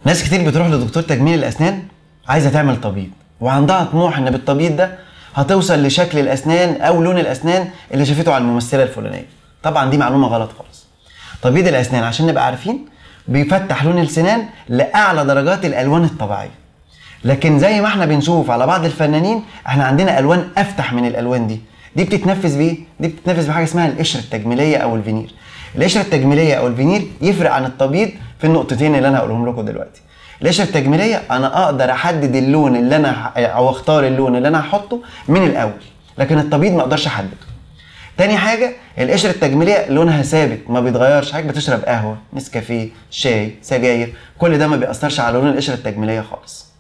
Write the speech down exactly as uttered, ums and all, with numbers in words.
ناس كتير بتروح لدكتور تجميل الاسنان عايزه تعمل تبييض، وعندها طموح ان بالتبييض ده هتوصل لشكل الاسنان او لون الاسنان اللي شافته على الممثله الفلانيه. طبعا دي معلومه غلط خالص. تبييض الاسنان عشان نبقى عارفين بيفتح لون السنان لاعلى درجات الالوان الطبيعيه، لكن زي ما احنا بنشوف على بعض الفنانين احنا عندنا الوان افتح من الالوان دي. دي بتتنفذ بايه؟ دي بتتنفذ بحاجه اسمها القشره التجميليه او الفينير. القشره التجميليه او الفينير يفرق عن التبييض في النقطتين اللي انا هقولهم لكم دلوقتي. القشره التجميليه انا اقدر احدد اللون اللي انا او اختار اللون اللي انا هحطه من الاول، لكن التبييض ما اقدرش احدده. تاني حاجه القشره التجميليه لونها ثابت ما بيتغيرش. حضرتك بتشرب قهوه، نسكافيه، شاي، سجاير، كل ده ما بيأثرش على لون القشره التجميليه خالص.